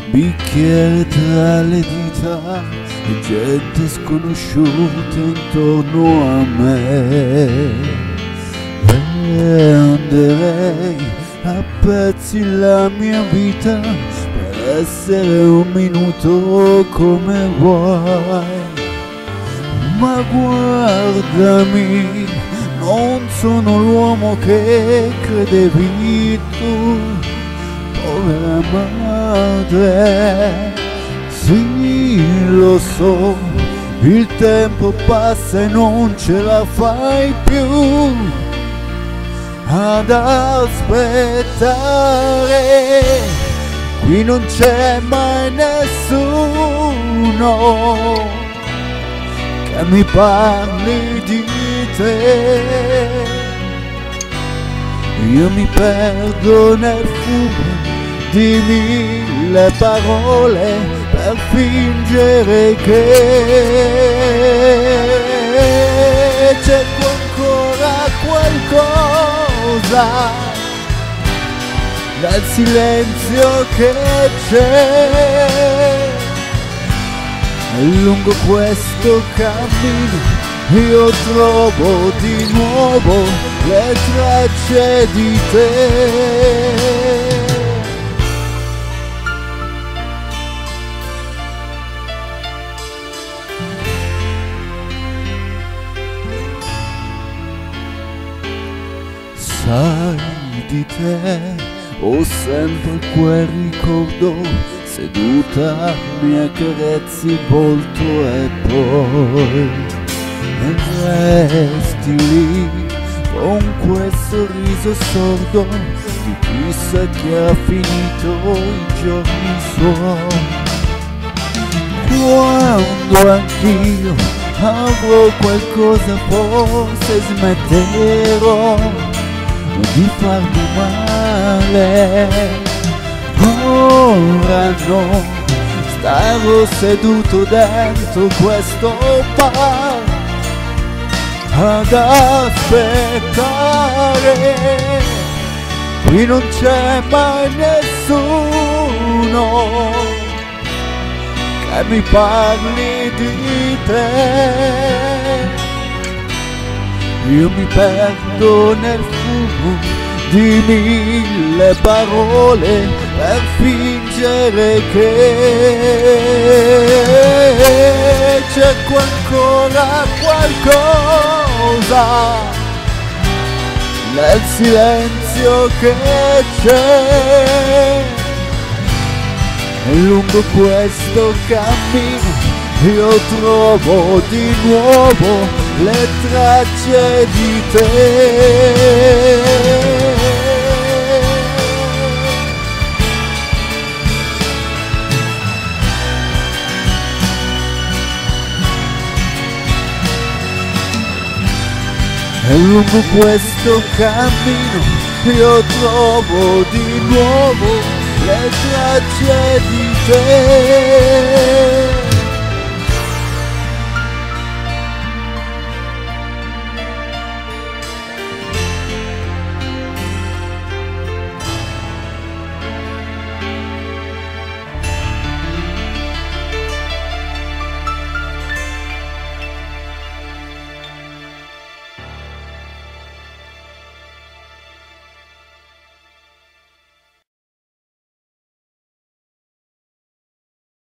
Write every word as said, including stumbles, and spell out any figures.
bicchiere tra le dita e gente sconosciuta intorno a me. E anderei a pezzi la mia vita per essere un minuto come vuoi. Ma guardami, non sono l'uomo che credevi tu, povera madre. Sì, lo so, il tempo passa e non ce la fai più ad aspettare. Qui non c'è mai nessuno che mi parli di te. Io mi perdo nel fumo di mille parole per fingere che c'è ancora qualcosa nel silenzio che c'è. E lungo questo cammino io trovo di nuovo le tracce di te. Sai, di te ho sempre quel ricordo, seduta mi accarezzi il volto e poi resti lì con quel sorriso sordo di chissà che ha finito i giorni suoi. Quando anch'io avrò qualcosa forse smetterò di farmi male. Ora no, stavo seduto dentro questo bar ad aspettare. Qui non c'è mai nessuno che mi parli di te. Io mi perdo nel fumo di mille parole per fingere che c'è ancora qualcosa nel silenzio che c'è. E lungo questo cammino io trovo di nuovo le tracce di te. E lungo questo cammino io trovo di nuovo le tracce di te.